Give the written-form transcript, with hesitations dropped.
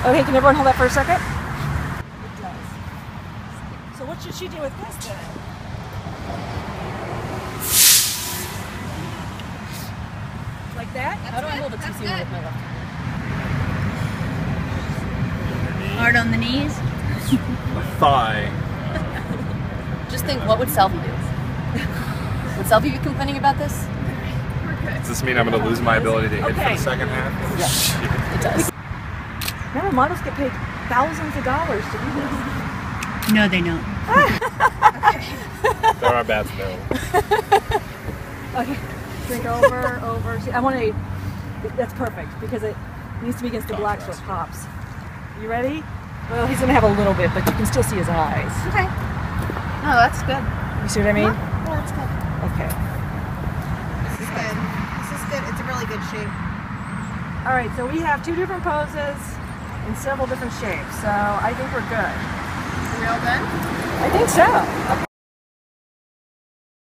Okay, can everyone hold that for a second? It does. So what should she do with this then? Like that? How do I hold it to see with my left hand? Hard on the knees. A thigh. Just think, what would Selfie do? Would Selfie be complaining about this? Does this mean I'm going to lose my ability to hit for the second half? Yes, it does. Remember, models get paid thousands of dollars to do this. No, they don't. There are bats, no. Okay, drink over. See, I want to. That's perfect because it needs to be against the black so it pops. You ready? Well, he's gonna have a little bit, but you can still see his eyes. Okay. No, that's good. You see what I mean? Yeah, that's good. Okay. This is good. This is good. It's a really good shape. All right, so we have 2 different poses in several different shapes, so I think we're good. Are we all done? I think so. Okay.